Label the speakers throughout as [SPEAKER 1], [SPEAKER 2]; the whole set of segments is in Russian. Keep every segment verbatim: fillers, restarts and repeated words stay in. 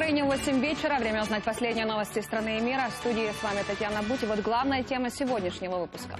[SPEAKER 1] Украине восемь вечера. Время узнать последние новости страны и мира. В студии с вами Татьяна Бути. Вот главная тема сегодняшнего выпуска.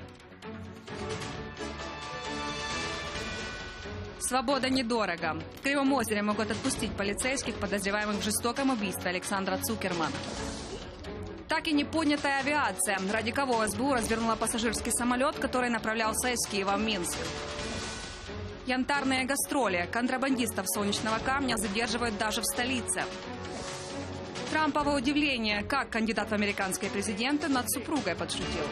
[SPEAKER 2] Свобода недорого. В Кривом озере могут отпустить полицейских, подозреваемых в жестоком убийстве Александра Цукермана. Так и не поднятая авиация. Ради кого СБУ развернула пассажирский самолет, который направлялся из Киева в Минск. Янтарные гастроли. Контрабандистов солнечного камня задерживают даже в столице. Трампово удивление, как кандидат в американские президенты над супругой подшутил.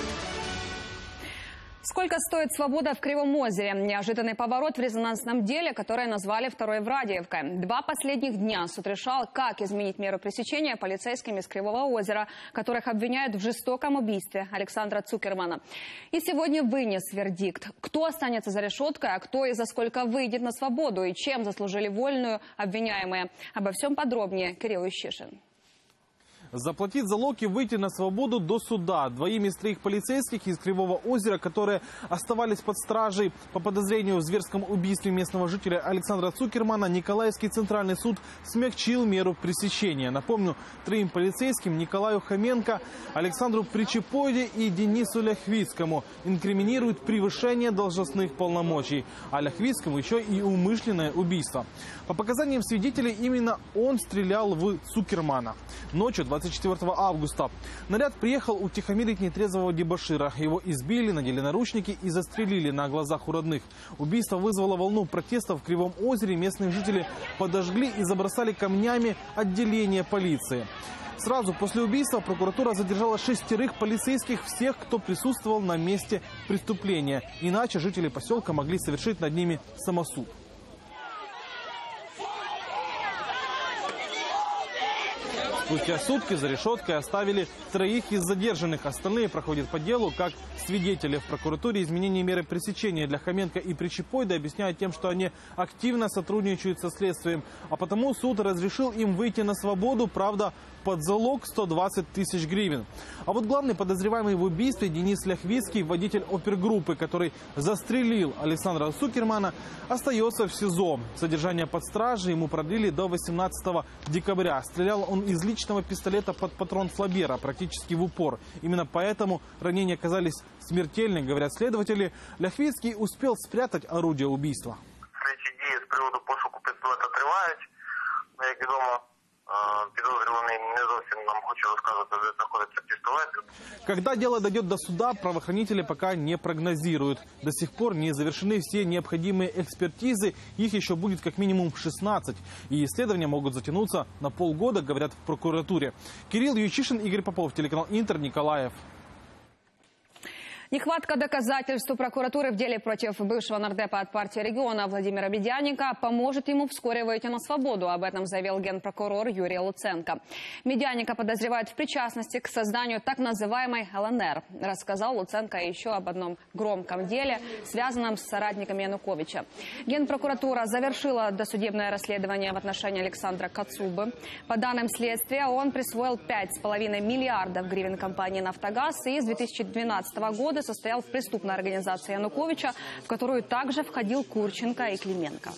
[SPEAKER 1] Сколько стоит свобода в Кривом озере? Неожиданный поворот в резонансном деле, которое назвали второй Врадиевкой. Два последних дня суд решал, как изменить меру пресечения полицейскими из Кривого озера, которых обвиняют в жестоком убийстве Александра Цукермана. И сегодня вынес вердикт. Кто останется за решеткой, а кто и за сколько выйдет на свободу, и чем заслужили вольную обвиняемые. Обо всем подробнее Кирилл Ищишин.
[SPEAKER 3] Заплатить залог и выйти на свободу до суда. Двоим из троих полицейских из Кривого озера, которые оставались под стражей по подозрению в зверском убийстве местного жителя Александра Цукермана, Николаевский центральный суд смягчил меру пресечения. Напомню, троим полицейским, Николаю Хоменко, Александру Причепойде и Денису Ляхвицкому, инкриминируют превышение должностных полномочий. А Ляхвицкому еще и умышленное убийство. По показаниям свидетелей, именно он стрелял в Цукермана. Ночью двадцать четвёртого августа наряд приехал утихомирить нетрезвого дебошира. Его избили, надели наручники и застрелили на глазах у родных. Убийство вызвало волну протестов в Кривом озере. Местные жители подожгли и забросали камнями отделение полиции. Сразу после убийства прокуратура задержала шестерых полицейских, всех, кто присутствовал на месте преступления. Иначе жители поселка могли совершить над ними самосуд. Спустя сутки за решеткой оставили троих из задержанных. Остальные проходят по делу как свидетели. В прокуратуре изменение меры пресечения для Хоменко и Причепойда объясняют тем, что они активно сотрудничают со следствием. А потому суд разрешил им выйти на свободу, правда, под залог сто двадцать тысяч гривен. А вот главный подозреваемый в убийстве Денис Ляхвицкий, водитель опергруппы, который застрелил Александра Цукермана, остается в СИЗО. Содержание под стражей ему продлили до восемнадцатого декабря. Стрелял он из личного пистолета под патрон Флабера, практически в упор. Именно поэтому ранения оказались смертельны, говорят следователи. Ляхвицкий успел спрятать орудие убийства.
[SPEAKER 4] Слідчі дії з приводу пошуку пістолета тривають. Як відомо, підозрюваний не зовсім нам хоче розказувати, де знаходиться пістолет.
[SPEAKER 3] Когда дело дойдет до суда, правоохранители пока не прогнозируют. До сих пор не завершены все необходимые экспертизы. Их еще будет как минимум шестнадцать. И исследования могут затянуться на полгода, говорят в прокуратуре. Кирилл Ищишин, Игорь Попов, телеканал Интер, Николаев.
[SPEAKER 1] Нехватка доказательств у прокуратуры в деле против бывшего нардепа от партии региона Владимира Медяника поможет ему вскоре выйти на свободу. Об этом заявил генпрокурор Юрий Луценко. Медяника подозревают в причастности к созданию так называемой ЛНР. Рассказал Луценко еще об одном громком деле, связанном с соратниками Януковича. Генпрокуратура завершила досудебное расследование в отношении Александра Кацубы. По данным следствия, он присвоил пять с половиной миллиардов гривен компании «Нафтогаз» и с две тысячи двенадцатого года состоял в преступной организации Януковича, в которую также входил Курченко и Клименко.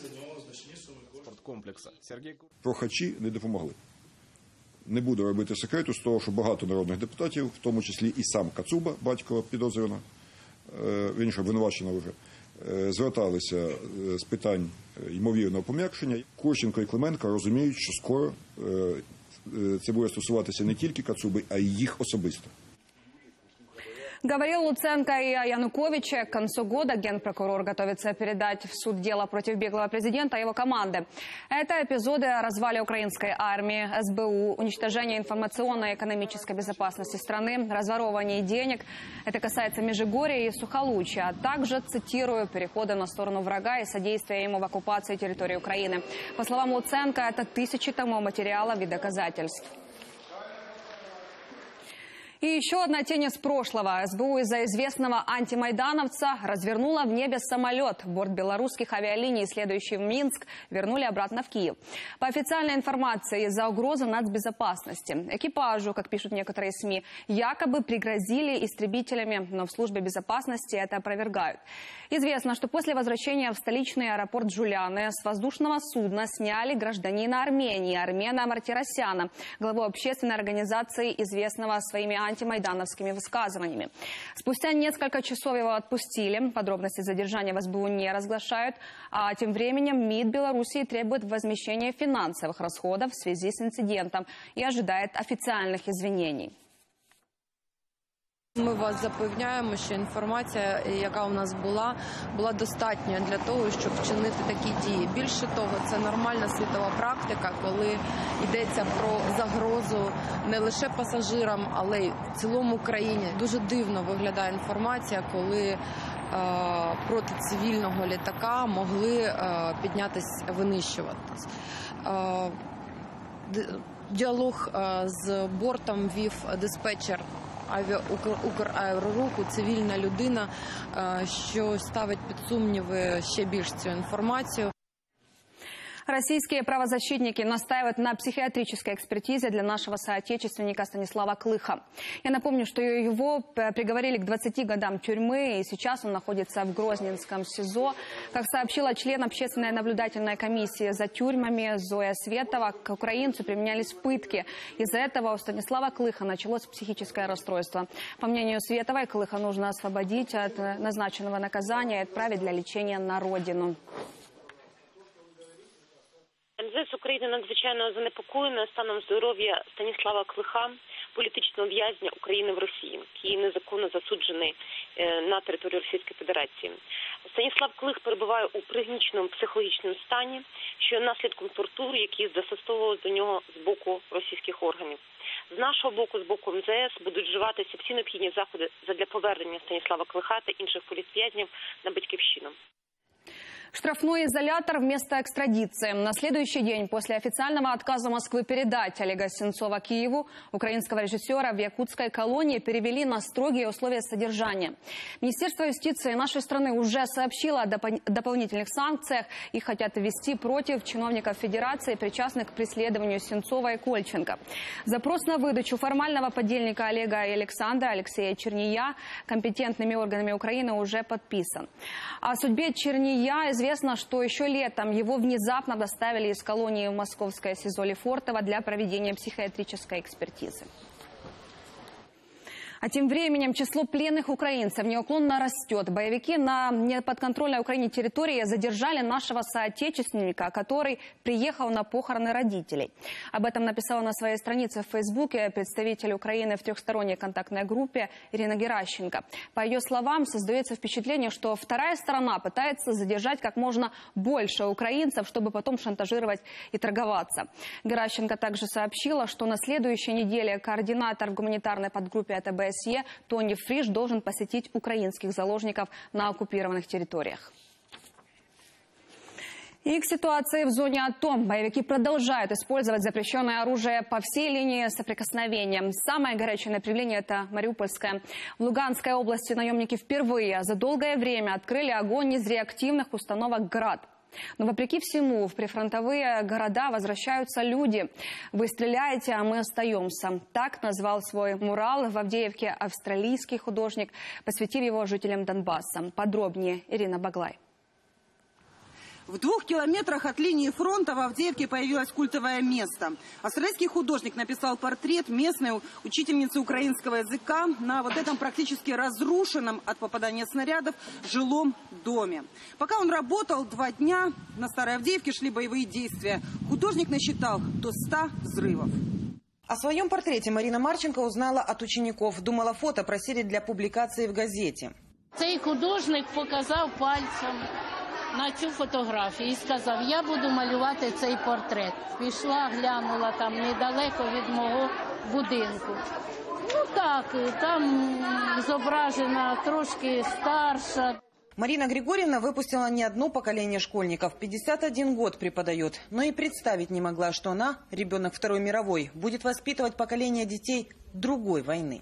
[SPEAKER 5] Прохачі не допомогли. Не буду робити секрету з того, що багато народних депутатів, в тому числі і сам Кацуба, батько підозрюваного, він що обвинуваченого вже, зверталися з питань ймовірного пом'якшення. Курченко і Клименко розуміють, що скоро це буде стосуватися не тільки Кацуби, а й їх особисто.
[SPEAKER 1] Говорил Луценко и о Януковиче. К концу года генпрокурор готовится передать в суд дело против беглого президента и его команды. Это эпизоды о развале украинской армии, СБУ, уничтожении информационной и экономической безопасности страны, разворовывании денег. Это касается Межигорья и Сухолучья, а также, цитирую, перехода на сторону врага и содействия ему в оккупации территории Украины. По словам Луценко, это тысячи томов материалов и доказательств. И еще одна тень из прошлого. СБУ из-за известного антимайдановца развернула в небе самолет. Борт белорусских авиалиний, следующий в Минск, вернули обратно в Киев. По официальной информации, из-за угрозы нацбезопасности. Экипажу, как пишут некоторые СМИ, якобы пригрозили истребителями, но в службе безопасности это опровергают. Известно, что после возвращения в столичный аэропорт Джулианы с воздушного судна сняли гражданина Армении Армена Мартиросяна, главу общественной организации, известного своими антимайдановскими высказываниями. Спустя несколько часов его отпустили. Подробности задержания в СБУ не разглашают. А тем временем МИД Белоруссии требует возмещения финансовых расходов в связи с инцидентом и ожидает официальных извинений.
[SPEAKER 6] Ми вас запевняємо, що інформація, яка у нас була, була достатньою для того, щоб вчинити такі дії. Більше того, це нормальна світова практика, коли йдеться про загрозу не лише пасажирам, але й в цілому країні. Дуже дивно виглядає інформація, коли е, проти цивільного літака могли е, піднятись, винищуватись. Е, діалог е, з бортом вів диспетчер Украероруху, цивільна людина, що ставить під сумніви ще більш цю інформацію.
[SPEAKER 1] Российские правозащитники настаивают на психиатрической экспертизе для нашего соотечественника Станислава Клыха. Я напомню, что его приговорили к двадцати годам тюрьмы, и сейчас он находится в Грозненском СИЗО. Как сообщила член общественной наблюдательной комиссии за тюрьмами Зоя Светова, к украинцу применялись пытки. Из-за этого у Станислава Клыха началось психическое расстройство. По мнению Световой, Клыха нужно освободить от назначенного наказания и отправить для лечения на родину.
[SPEAKER 7] МЗС України надзвичайно занепокоєна станом здоров'я Станіслава Клиха, політичного в'язня України в Росії, який незаконно засуджений на території Російської Федерації. Станіслав Клих перебуває у пригніченому психологічному стані, що є наслідком тортур, які застосовували до нього з боку російських органів. З нашого боку, з боку МЗС, будуть вживатися всі необхідні заходи задля повернення Станіслава Клиха та інших політв'язнів на батьківщину.
[SPEAKER 1] Штрафной изолятор вместо экстрадиции. На следующий день после официального отказа Москвы передать Олега Сенцова Киеву, украинского режиссера в якутской колонии перевели на строгие условия содержания. Министерство юстиции нашей страны уже сообщило о доп- дополнительных санкциях. Их хотят ввести против чиновников Федерации, причастных к преследованию Сенцова и Кольченко. Запрос на выдачу формального подельника Олега и Александра, Алексея Черния, компетентными органами Украины уже подписан. О судьбе Черния известно. Известно, что еще летом его внезапно доставили из колонии в московское СИЗО Лефортово для проведения психиатрической экспертизы. А тем временем число пленных украинцев неуклонно растет. Боевики на неподконтрольной Украине территории задержали нашего соотечественника, который приехал на похороны родителей. Об этом написала на своей странице в Фейсбуке представитель Украины в трехсторонней контактной группе Ирина Геращенко. По ее словам, создается впечатление, что вторая сторона пытается задержать как можно больше украинцев, чтобы потом шантажировать и торговаться. Геращенко также сообщила, что на следующей неделе координатор в гуманитарной подгруппе АТБ Тони Фриш должен посетить украинских заложников на оккупированных территориях. И к ситуации в зоне АТО. Боевики продолжают использовать запрещенное оружие по всей линии соприкосновения. Самое горячее направление – это Мариупольское. В Луганской области наемники впервые за долгое время открыли огонь из реактивных установок «Град». Но вопреки всему, в прифронтовые города возвращаются люди. Вы стреляете, а мы остаемся. Так назвал свой мурал в Авдеевке австралийский художник, посвятив его жителям Донбасса. Подробнее Ирина Баглай.
[SPEAKER 8] В двух километрах от линии фронта в Авдеевке появилось культовое место. Австралийский художник написал портрет местной учительницы украинского языка на вот этом практически разрушенном от попадания снарядов жилом доме. Пока он работал два дня, на Старой Авдеевке шли боевые действия. Художник насчитал до ста взрывов. О своем портрете Марина Марченко узнала от учеников. Думала, фото просили для публикации в газете.
[SPEAKER 9] Цей художник показав пальцем на цю фотографію і сказав, я буду малювати цей портрет. Пішла, глянула там недалеко від мого будинку. Ну так, там зображена трошки старша.
[SPEAKER 8] Марина Григорьевна выпустила не одно поколение школьников. пятьдесят один год преподает. Но и представить не могла, что она, ребенок Второй мировой, будет воспитывать поколение детей другой войны.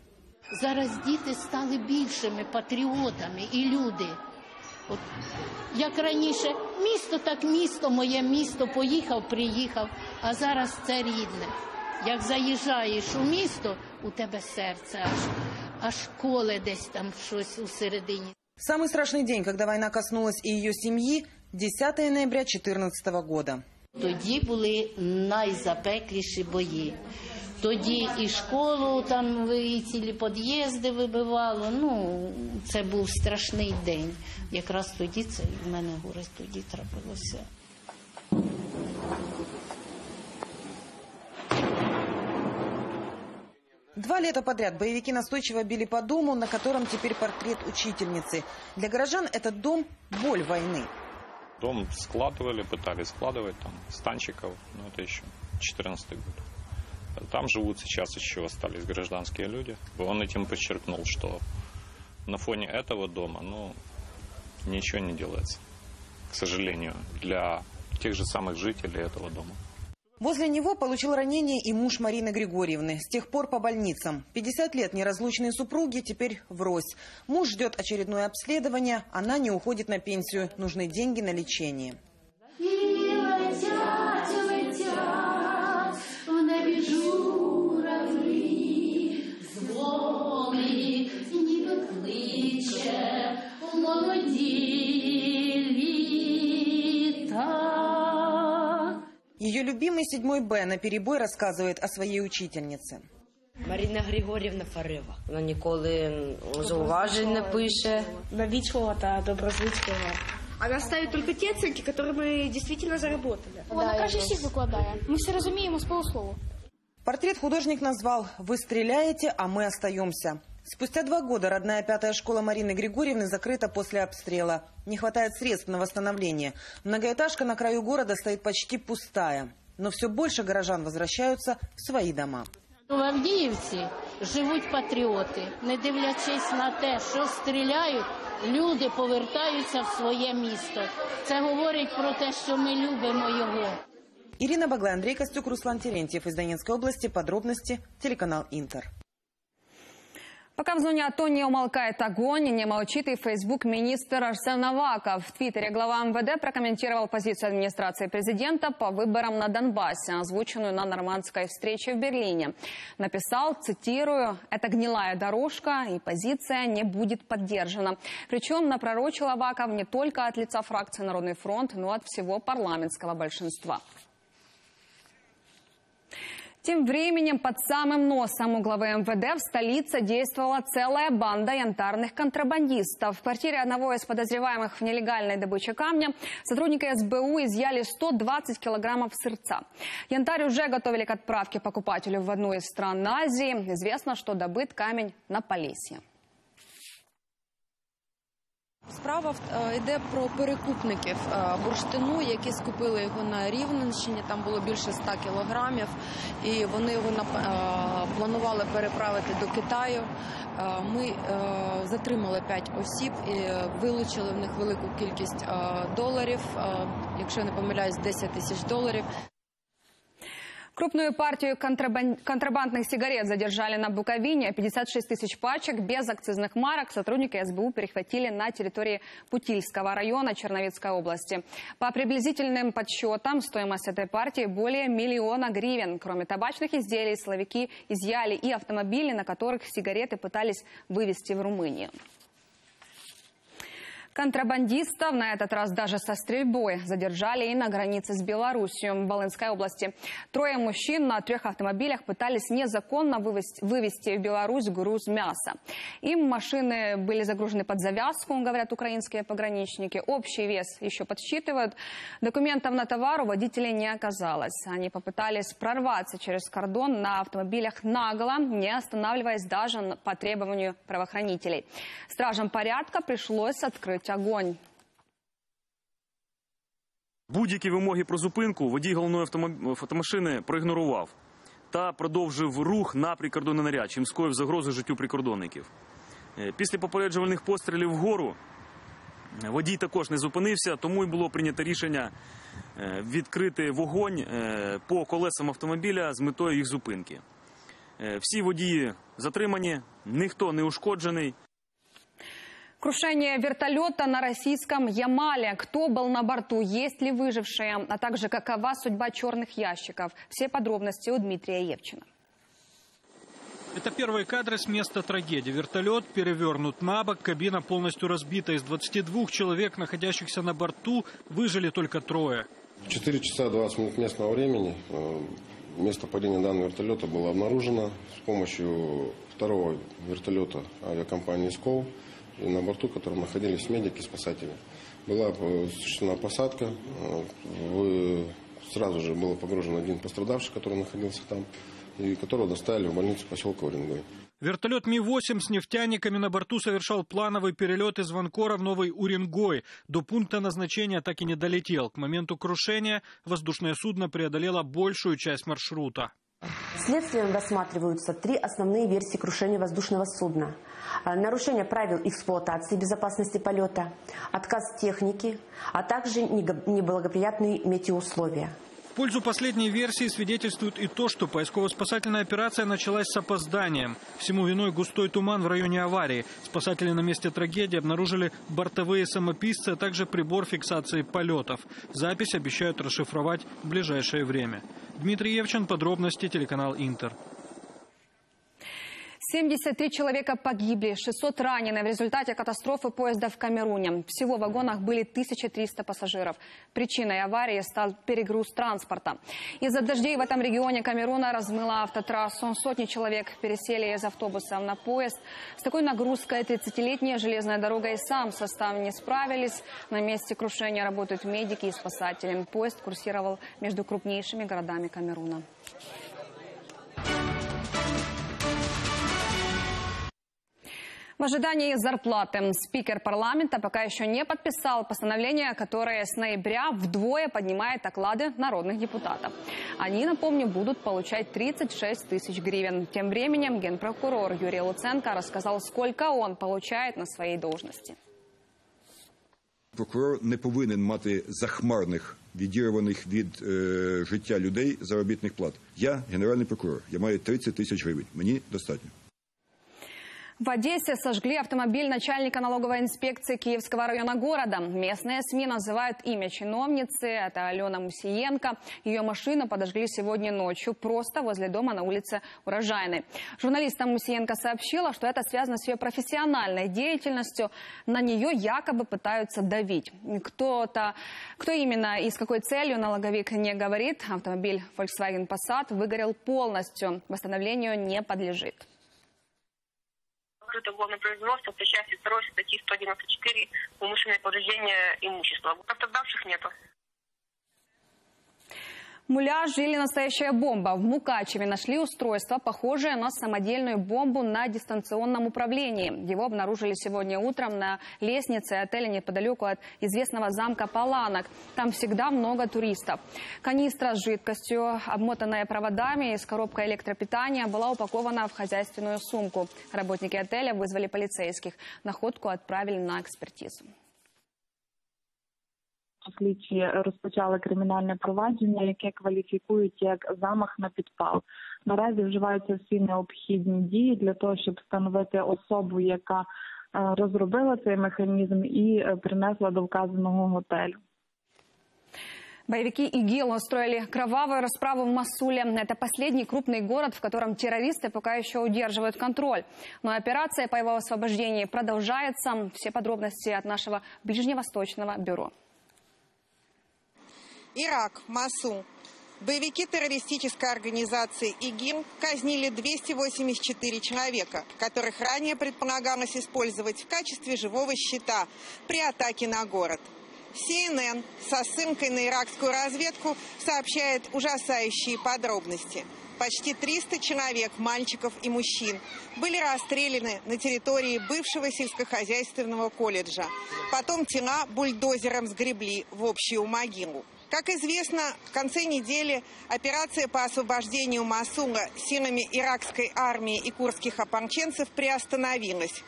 [SPEAKER 9] Зараз діти стали більшими патріотами і люди. От, як раніше, місто так місто, моє місто, поїхав, приїхав, а зараз це рідне. Як заїжджаєш у місто, у тебе серце аж, аж коле десь там щось усередині.
[SPEAKER 8] Самый страшный день, когда война коснулась и ее семьи, десятое ноября две тысячи четырнадцатого года.
[SPEAKER 9] Тоді були найзапекліші бої. Тоді і школу, там і цілі під'їзди вибивало. Ну, це був страшний день. Якраз тоді це в мене горе тоді трапилося.
[SPEAKER 8] Два лета подряд боевики настойчиво били по дому, на котором теперь портрет учительницы. Для горожан этот дом – боль войны.
[SPEAKER 10] Дом складывали, пытались складывать, там, станчиков, но это еще четырнадцатый год. Там живут сейчас еще остались гражданские люди. Он этим подчеркнул, что на фоне этого дома, ну, ничего не делается, к сожалению, для тех же самых жителей этого дома.
[SPEAKER 8] Возле него получил ранение и муж Марины Григорьевны. С тех пор по больницам. пятьдесят лет неразлучные супруги теперь врозь. Муж ждет очередное обследование, она не уходит на пенсию. Нужны деньги на лечение. Ее любимый седьмой Б наперебой рассказывает о своей учительнице.
[SPEAKER 11] Марина Григорівна Фарева. Вона ніколи зауважень не пише.
[SPEAKER 12] Новичкова та доброзичкова. Она ставит только те оценки, которые мы действительно заработали.
[SPEAKER 13] Вона каже, всіх викладає. Ми все розуміємо з полуслову.
[SPEAKER 8] Портрет художник назвал «Вы стреляете, а мы остаемся». Спустя два года родная пятая школа Марины Григорьевны закрыта после обстрела. Не хватает средств на восстановление. Многоэтажка на краю города стоит почти пустая. Но все больше горожан возвращаются в свои дома.
[SPEAKER 9] В Авдіївці живуть патріоти. Не дивлячись на те, що стріляють, люди повертаються в своє місто. Це говорить про те, що ми любимо його.
[SPEAKER 8] Ирина Баглай, Андрей Костюк, Руслан Терентьев из Донецкой области. Подробности телеканал Интер.
[SPEAKER 1] Пока в зоне АТО не умолкает огонь, не молчит и фейсбук-министр Арсен Аваков. В Твиттере глава МВД прокомментировал позицию администрации президента по выборам на Донбассе, озвученную на нормандской встрече в Берлине. Написал, цитирую, «Это гнилая дорожка, и позиция не будет поддержана». Причем напророчил Аваков не только от лица фракции «Народный фронт», но и от всего парламентского большинства. Тем временем под самым носом у главы МВД в столице действовала целая банда янтарных контрабандистов. В квартире одного из подозреваемых в нелегальной добыче камня сотрудники эс бэ у изъяли сто двадцать килограммов сырца. Янтарь уже готовили к отправке покупателю в одну из стран Азии. Известно, что добыт камень на Полесье.
[SPEAKER 6] Справа йде про перекупників бурштину, які скупили його на Рівненщині. Там було більше ста кілограмів. І вони його планували переправити до Китаю. Ми затримали п'ять осіб і вилучили в них велику кількість доларів. Якщо я не помиляюсь, десять тисяч доларів.
[SPEAKER 1] Крупную партию контрабандных сигарет задержали на Буковине. пятьдесят шесть тысяч пачек без акцизных марок сотрудники эс бэ у перехватили на территории Путильского района Черновицкой области. По приблизительным подсчетам, стоимость этой партии более миллиона гривен. Кроме табачных изделий, силовики изъяли и автомобили, на которых сигареты пытались вывезти в Румынию. Контрабандистов, на этот раз даже со стрельбой, задержали и на границе с Белоруссией в Волынской области. Трое мужчин на трех автомобилях пытались незаконно вывести, вывести в Беларусь груз мяса. Им машины были загружены под завязку, говорят украинские пограничники. Общий вес еще подсчитывают. Документов на товар у водителей не оказалось. Они попытались прорваться через кордон на автомобилях нагло, не останавливаясь даже по требованию правоохранителей. Стражам порядка пришлось открыть огонь.
[SPEAKER 14] Будь-які вимоги про зупинку водій головної автомашини проігнорував та продовжив рух на прикордонний наряд, чим скоїв загрозу життю прикордонників. Після попереджувальних пострілів вгору водій також не зупинився, тому й було прийнято рішення відкрити вогонь по колесам автомобіля з метою їх зупинки. Всі водії затримані, ніхто не ушкоджений.
[SPEAKER 1] Крушение вертолета на российском Ямале. Кто был на борту, есть ли выжившие, а также какова судьба черных ящиков. Все подробности у Дмитрия Евчина.
[SPEAKER 15] Это первые кадры с места трагедии. Вертолет перевернут на бок, кабина полностью разбита. Из двадцати двух человек, находящихся на борту, выжили только трое.
[SPEAKER 16] В четыре часа двадцать минут местного времени место падения данного вертолета было обнаружено с помощью второго вертолета авиакомпании «Скол», и на борту, в котором находились медики и спасатели. Была осуществлена посадка. Сразу же был погружен один пострадавший, который находился там, и которого доставили в больницу поселка Уренгой.
[SPEAKER 15] Вертолет Ми восемь с нефтяниками на борту совершал плановый перелет из Ванкора в Новый Уренгой. До пункта назначения так и не долетел. К моменту крушения воздушное судно преодолело большую часть маршрута.
[SPEAKER 17] Следствием рассматриваются три основные версии крушения воздушного судна. Нарушение правил эксплуатации и безопасности полета, отказ техники, а также неблагоприятные метеоусловия.
[SPEAKER 15] В пользу последней версии свидетельствует и то, что поисково-спасательная операция началась с опозданием. Всему виной густой туман в районе аварии. Спасатели на месте трагедии обнаружили бортовые самописцы, а также прибор фиксации полетов. Запись обещают расшифровать в ближайшее время. Дмитрий Евчин, подробности, телеканал «Интер».
[SPEAKER 1] семьдесят три человека погибли, шестьсот ранены в результате катастрофы поезда в Камеруне. Всего в вагонах были тысяча триста пассажиров. Причиной аварии стал перегруз транспорта. Из-за дождей в этом регионе Камеруна размыла автотрассу. Сотни человек пересели из автобусов на поезд. С такой нагрузкой тридцатилетняя железная дорога и сам состав не справились. На месте крушения работают медики и спасатели. Поезд курсировал между крупнейшими городами Камеруна. В ожидании зарплаты спикер парламента пока еще не подписал постановление, которое с ноября вдвое поднимает оклады народных депутатов. Они, напомню, будут получать тридцать шесть тысяч гривен. Тем временем генпрокурор Юрий Луценко рассказал, сколько он получает на своей должности.
[SPEAKER 5] Прокурор не повинен мати захмарних, відірваних від е, життя людей заробітних плат. Я генеральний прокурор, я маю тридцать тысяч гривень. Мені достатньо.
[SPEAKER 1] В Одессе сожгли автомобиль начальника налоговой инспекции Киевского района города. Местные СМИ называют имя чиновницы. Это Алена Мусиенко. Ее машину подожгли сегодня ночью просто возле дома на улице Урожайной. Журналистам Мусиенко сообщила, что это связано с ее профессиональной деятельностью. На нее якобы пытаются давить. Кто-то, кто именно и с какой целью, налоговик не говорит. Автомобиль Volkswagen Passat выгорел полностью. Восстановлению не подлежит.
[SPEAKER 7] Открыто уголовное производство по части второй статьи сто девяносто четыре «Умышленное повреждение имущества». Пострадавших нету.
[SPEAKER 1] Муляж или настоящая бомба. В Мукачеве нашли устройство, похожее на самодельную бомбу на дистанционном управлении. Его обнаружили сегодня утром на лестнице отеля неподалеку от известного замка Паланок. Там всегда много туристов. Канистра с жидкостью, обмотанная проводами и с коробкой электропитания, была упакована в хозяйственную сумку. Работники отеля вызвали полицейских. Находку отправили на экспертизу.
[SPEAKER 18] Слідчі розпочали кримінальне провадження, яке кваліфікують як замах на підпал. Наразі вживаються всі необхідні дії для того, щоб встановити особу, яка розробила цей механізм і принесла до вказаного готелю.
[SPEAKER 1] Боевики ИГИЛ устроили кровавую расправу в Мосуле. Это последний крупный город, в котором террористы пока еще удерживают контроль. Но операция по его освобождению продолжается. Все подробности от нашего ближневосточного бюро.
[SPEAKER 19] Ирак, Мосул. Боевики террористической организации ИГИЛ казнили двести восемьдесят четыре человека, которых ранее предполагалось использовать в качестве живого щита при атаке на город. Си Эн Эн со ссылкой на иракскую разведку сообщает ужасающие подробности. Почти триста человек, мальчиков и мужчин, были расстреляны на территории бывшего сельскохозяйственного колледжа. Потом тела бульдозером сгребли в общую могилу. Как известно, в конце недели операция по освобождению Мосула силами иракской армии и курдских ополченцев приостановилась.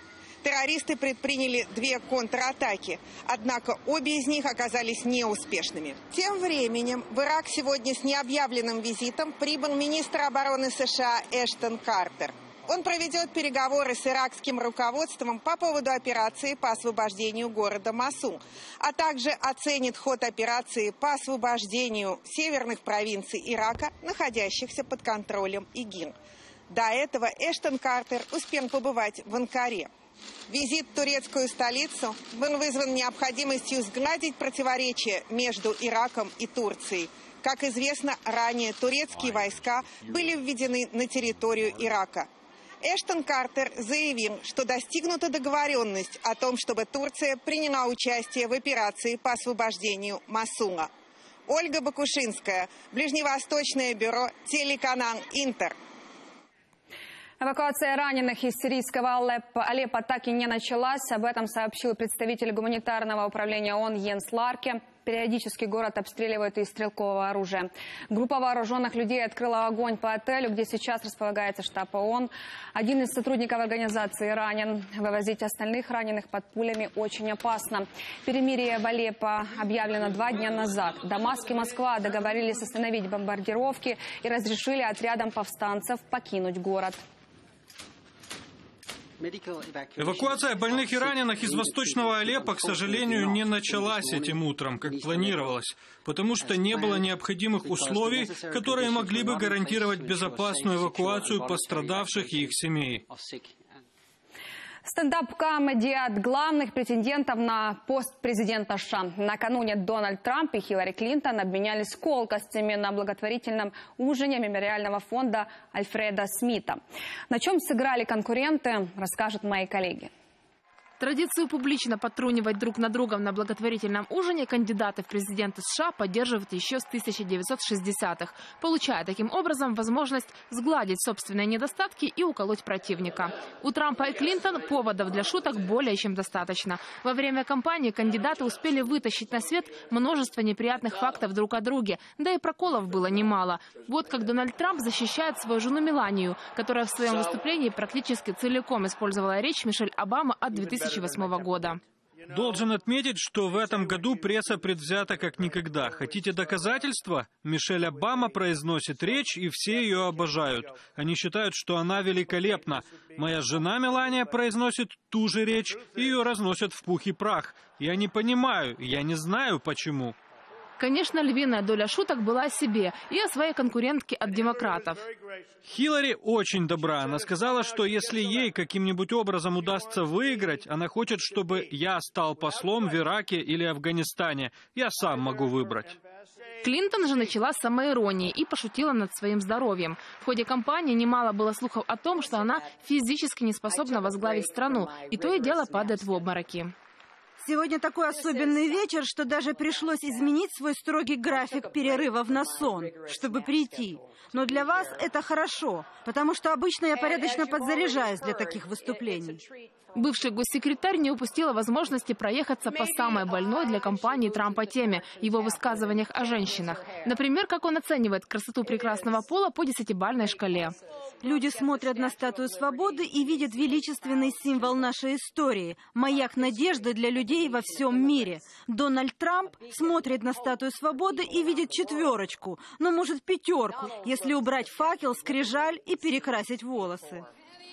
[SPEAKER 19] террористы предприняли две контратаки, однако обе из них оказались неуспешными. Тем временем в Ирак сегодня с необъявленным визитом прибыл министр обороны США Эштон Картер. Он проведет переговоры с иракским руководством по поводу операции по освобождению города Мосул, а также оценит ход операции по освобождению северных провинций Ирака, находящихся под контролем ИГИЛ. До этого Эштон Картер успел побывать в Анкаре. Визит в турецкую столицу был вызван необходимостью сгладить противоречия между Ираком и Турцией. Как известно, ранее турецкие войска были введены на территорию Ирака. Эштон Картер заявил, что достигнута договоренность о том, чтобы Турция приняла участие в операции по освобождению Мосула. Ольга Бакушинская, Ближневосточное бюро, телеканал «Интер».
[SPEAKER 1] Эвакуация раненых из сирийского Алеппо, Алеппо так и не началась. Об этом сообщил представитель гуманитарного управления ООН Йенс Ларке. Периодически город обстреливают из стрелкового оружия. Группа вооруженных людей открыла огонь по отелю, где сейчас располагается штаб ООН. Один из сотрудников организации ранен. Вывозить остальных раненых под пулями очень опасно. Перемирие в Алеппо объявлено два дня назад. Дамаск и Москва договорились остановить бомбардировки и разрешили отрядам повстанцев покинуть город.
[SPEAKER 15] Эвакуация больных и раненых из восточного Алеппо, к сожалению, не началась этим утром, как планировалось, потому что не было необходимых условий, которые могли бы гарантировать безопасную эвакуацию пострадавших и их семей.
[SPEAKER 1] Стендап-комедия от главных претендентов на пост президента США. Накануне Дональд Трамп и Хиллари Клинтон обменялись колкостями на благотворительном ужине мемориального фонда Альфреда Смита. На чем сыграли конкуренты, расскажут мои коллеги.
[SPEAKER 20] Традицию публично подтрунивать друг на друга на благотворительном ужине кандидаты в президенты США поддерживают еще с тысяча девятьсот шестидесятых, получая таким образом возможность сгладить собственные недостатки и уколоть противника. У Трампа и Клинтон поводов для шуток более чем достаточно. Во время кампании кандидаты успели вытащить на свет множество неприятных фактов друг о друге, да и проколов было немало. Вот как Дональд Трамп защищает свою жену Меланию, которая в своем выступлении практически целиком использовала речь Мишель Обамы от две тысячи восьмого года.
[SPEAKER 15] Должен отметить, что в этом году пресса предвзята как никогда. Хотите доказательства? Мишель Обама произносит речь, и все ее обожают. Они считают, что она великолепна. Моя жена Мелания произносит ту же речь, и ее разносят в пух и прах. Я не понимаю, я не знаю, почему.
[SPEAKER 20] Конечно, львиная доля шуток была о себе и о своей конкурентке от демократов.
[SPEAKER 15] Хиллари очень добра. Она сказала, что если ей каким-нибудь образом удастся выиграть, она хочет, чтобы я стал послом в Ираке или Афганистане. Я сам могу выбрать.
[SPEAKER 20] Клинтон же начала с самоиронии и пошутила над своим здоровьем. В ходе кампании немало было слухов о том, что она физически не способна возглавить страну, и то и дело падает в обмороки.
[SPEAKER 8] Сегодня такой особенный вечер, что даже пришлось изменить свой строгий график перерывов на сон, чтобы прийти. Но для вас это хорошо, потому что обычно я порядочно подзаряжаюсь для таких выступлений.
[SPEAKER 20] Бывший госсекретарь не упустила возможности проехаться по самой больной для кампании Трампа теме – его высказываниях о женщинах. Например, как он оценивает красоту прекрасного пола по десятибалльной шкале.
[SPEAKER 8] Люди смотрят на статую свободы и видят величественный символ нашей истории – маяк надежды для людей во всем мире. Дональд Трамп смотрит на статую свободы и видит четверочку, но может пятерку, если убрать факел, скрижаль и перекрасить волосы.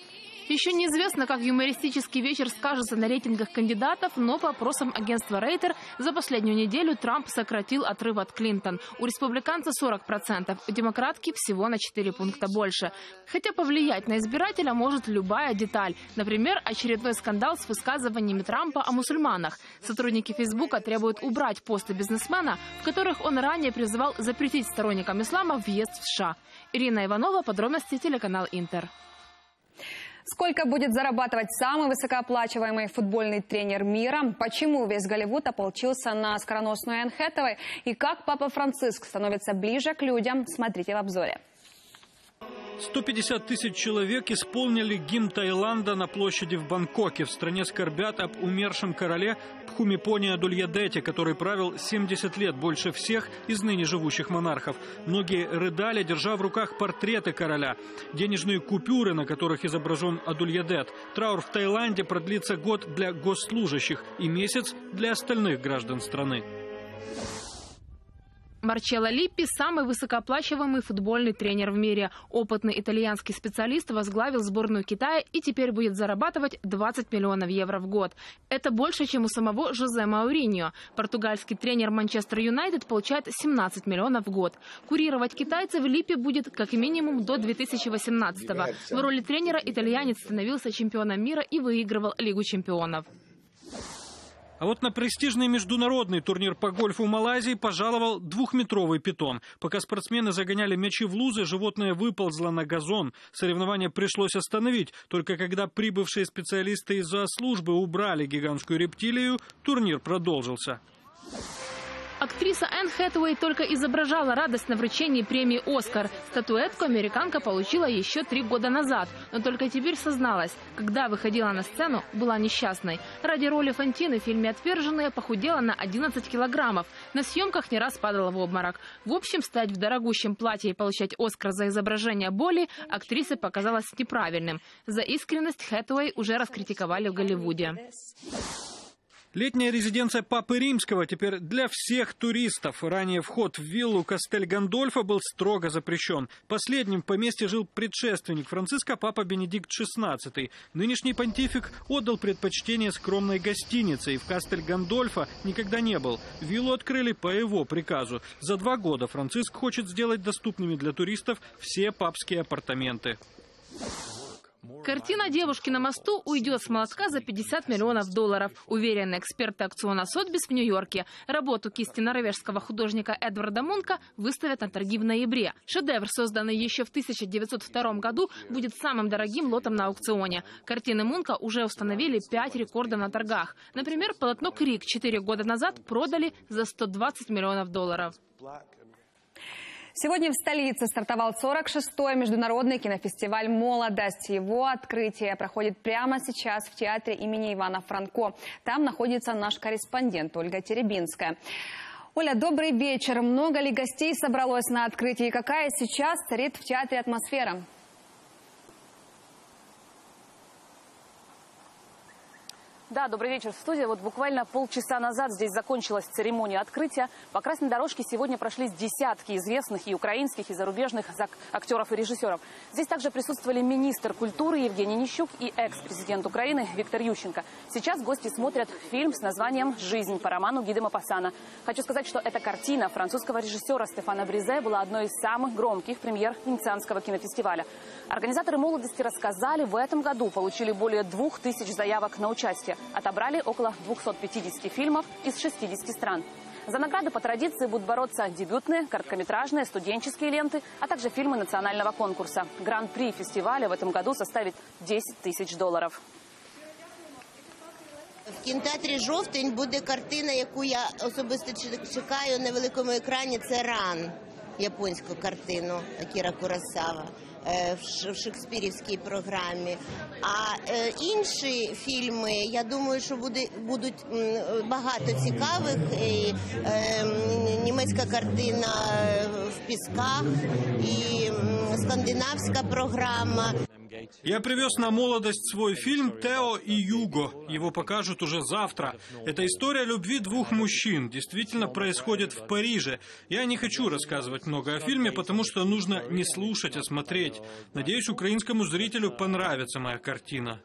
[SPEAKER 20] Еще неизвестно, как юмористический вечер скажется на рейтингах кандидатов, но по опросам агентства Рейтер за последнюю неделю Трамп сократил отрыв от Клинтон. У республиканца сорок процентов, у демократки всего на четыре пункта больше. Хотя повлиять на избирателя может любая деталь. Например, очередной скандал с высказываниями Трампа о мусульманах. Сотрудники Фейсбука требуют убрать посты бизнесмена, в которых он ранее призывал запретить сторонникам ислама въезд в США. Ирина Иванова, подробности, телеканал Интер.
[SPEAKER 1] Сколько будет зарабатывать самый высокооплачиваемый футбольный тренер мира? Почему весь Голливуд ополчился на скороносную Энн Хэтэуэй? И как Папа Франциск становится ближе к людям? Смотрите в обзоре.
[SPEAKER 15] сто пятьдесят тысяч человек исполнили гимн Таиланда на площади в Бангкоке. В стране скорбят об умершем короле Пхумипони Адульядете, который правил семьдесят лет, больше всех из ныне живущих монархов. Многие рыдали, держа в руках портреты короля, денежные купюры, на которых изображен Адульядет. Траур в Таиланде продлится год для госслужащих и месяц для остальных граждан страны.
[SPEAKER 20] Марчелло Липпи – самый высокооплачиваемый футбольный тренер в мире. Опытный итальянский специалист возглавил сборную Китая и теперь будет зарабатывать двадцать миллионов евро в год. Это больше, чем у самого Жозе Мауриньо. Португальский тренер Манчестер Юнайтед получает семнадцать миллионов в год. Курировать китайцев Липпи будет как минимум до две тысячи восемнадцатого. В роли тренера итальянец становился чемпионом мира и выигрывал Лигу чемпионов.
[SPEAKER 15] А вот на престижный международный турнир по гольфу в Малайзии пожаловал двухметровый питон. Пока спортсмены загоняли мячи в лузы, животное выползло на газон. Соревнования пришлось остановить. Только когда прибывшие специалисты из зоослужбы убрали гигантскую рептилию, турнир продолжился.
[SPEAKER 20] Актриса Энн Хэтэуэй только изображала радость на вручении премии «Оскар». Статуэтку американка получила еще три года назад, но только теперь созналась, когда выходила на сцену, была несчастной. Ради роли Фантины в фильме «Отверженные» похудела на одиннадцать килограммов. На съемках не раз падала в обморок. В общем, стать в дорогущем платье и получать «Оскар» за изображение боли актрисе показалось неправильным. За искренность Хэтэуэй уже раскритиковали в Голливуде.
[SPEAKER 15] Летняя резиденция Папы Римского теперь для всех туристов. Ранее вход в виллу Кастель Гандольфо был строго запрещен. Последним в поместье жил предшественник Франциска, папа Бенедикт шестнадцатый. Нынешний понтифик отдал предпочтение скромной гостинице и в Кастель Гандольфо никогда не был. Виллу открыли по его приказу. За два года Франциск хочет сделать доступными для туристов все папские апартаменты.
[SPEAKER 20] Картина «Девушки на мосту» уйдет с молотка за пятьдесят миллионов долларов. Уверены эксперты аукциона Сотбис в Нью-Йорке. Работу кисти норвежского художника Эдварда Мунка выставят на торги в ноябре. Шедевр, созданный еще в тысяча девятьсот втором году, будет самым дорогим лотом на аукционе. Картины Мунка уже установили пять рекордов на торгах. Например, полотно «Крик» четыре года назад продали за сто двадцать миллионов долларов.
[SPEAKER 1] Сегодня в столице стартовал сорок шестой международный кинофестиваль «Молодость». Его открытие проходит прямо сейчас в театре имени Ивана Франко. Там находится наш корреспондент Ольга Теребинская. Оля, добрый вечер. Много ли гостей собралось на открытии? Какая сейчас царит в театре атмосфера?
[SPEAKER 21] Да, добрый вечер в студии. Вот буквально полчаса назад здесь закончилась церемония открытия. По красной дорожке сегодня прошлись десятки известных и украинских, и зарубежных актеров и режиссеров. Здесь также присутствовали министр культуры Евгений Нищук и экс-президент Украины Виктор Ющенко. Сейчас гости смотрят фильм с названием «Жизнь» по роману Гиды Мопассана. Хочу сказать, что эта картина французского режиссера Стефана Бризе была одной из самых громких премьер Венецианского кинофестиваля. Организаторы «Молодости» рассказали, в этом году получили более двух тысяч заявок на участие. Отобрали около двухсот пятидесяти фильмов из шестидесяти стран. За награды по традиции будут бороться дебютные, короткометражные, студенческие ленты, а также фильмы национального конкурса. Гран-при фестиваля в этом году составит десять тысяч долларов.
[SPEAKER 22] В кінотеатрі «Жовтень» буде картина, яку я особисто чекаю на великому екрані. Це «Ран», японську картину Акіра Куросава в шекспірівській програмі. А е, інші фільми, я думаю, що буде, будуть багато цікавих. І, е, німецька картина «В пісках» і скандинавська програма.
[SPEAKER 15] Я привез на «Молодость» свой фильм «Тео и Юго». Его покажут уже завтра. Это история любви двух мужчин. Действительно происходит в Париже. Я не хочу рассказывать много о фильме, потому что нужно не слушать, а смотреть. Надеюсь, украинскому зрителю понравится моя картина.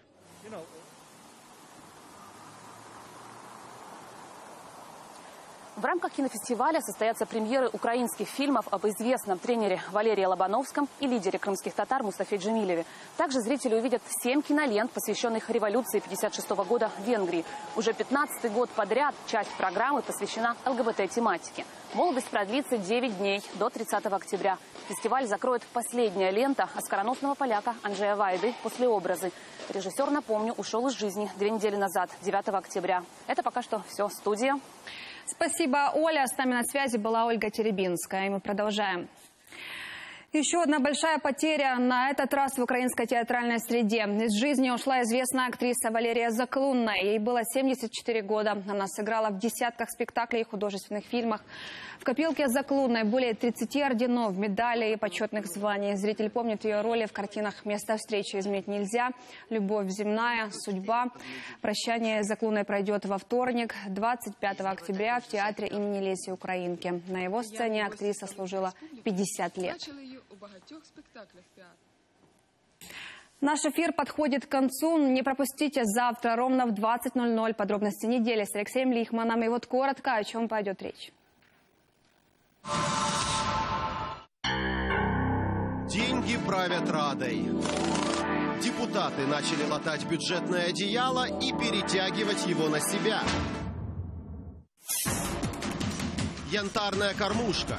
[SPEAKER 21] В рамках кинофестиваля состоятся премьеры украинских фильмов об известном тренере Валерии Лобановском и лидере крымских татар Мустафе Джемилеве. Также зрители увидят семь кинолент, посвященных революции пятьдесят шестого года в Венгрии. Уже пятнадцатый год подряд часть программы посвящена ЛГБТ-тематике. «Молодость» продлится девять дней, до тридцатого октября. Фестиваль закроет последняя лента оскароносного поляка Анджея Вайды «Послеобразы». Режиссер, напомню, ушел из жизни две недели назад, девятого октября. Это пока что все. Студия.
[SPEAKER 1] Спасибо, Оля. С нами на связи была Ольга Теребинская. И мы продолжаем. Еще одна большая потеря, на этот раз в украинской театральной среде. Из жизни ушла известная актриса Валерия Заклунная. Ей было семьдесят четыре года. Она сыграла в десятках спектаклей и художественных фильмах. В копилке Заклунной более тридцати орденов, медалей и почетных званий. Зритель помнит ее роли в картинах «Место встречи изменить нельзя», «Любовь земная», «Судьба». Прощание с Заклунной пройдет во вторник, двадцать пятого октября, в театре имени Леси Украинки. На его сцене актриса служила пятьдесят лет. Наш эфир подходит к концу. Не пропустите завтра ровно в двадцать ноль ноль подробности недели с Алексеем Лихманом. И вот коротко, о чем пойдет речь.
[SPEAKER 2] Деньги правят Радой. Депутаты начали латать бюджетное одеяло и перетягивать его на себя. Янтарная кормушка.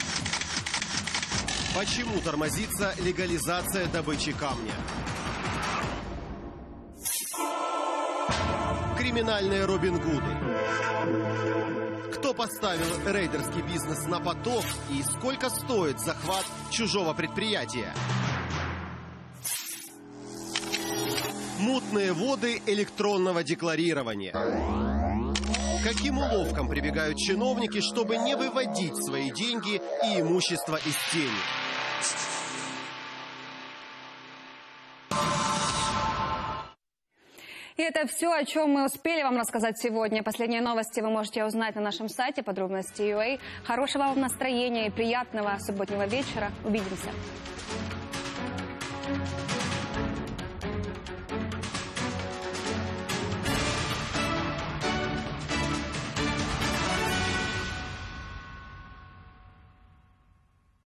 [SPEAKER 2] Почему тормозится легализация добычи камня? Криминальные Робин Гуды. Кто поставил рейдерский бизнес на поток и сколько стоит захват чужого предприятия? Мутные воды электронного декларирования. Каким уловкам прибегают чиновники, чтобы не выводить свои деньги и имущество из тени?
[SPEAKER 1] И это все, о чем мы успели вам рассказать сегодня. Последние новости вы можете узнать на нашем сайте подробности точка ю а. Хорошего вам настроения и приятного субботнего вечера. Увидимся.